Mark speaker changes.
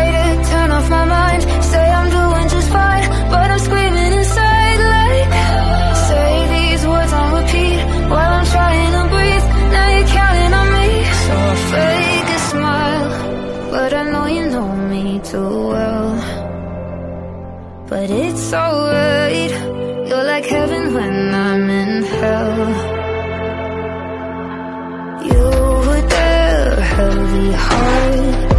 Speaker 1: try to turn off my mind, say I'm doing just fine, but I'm screaming inside like, say these words on repeat while I'm trying to breathe. Now you're counting on me, so I fake a smile, but I know you know me too well. But it's alright, you're like heaven when I'm in hell. You were there, heavy heart,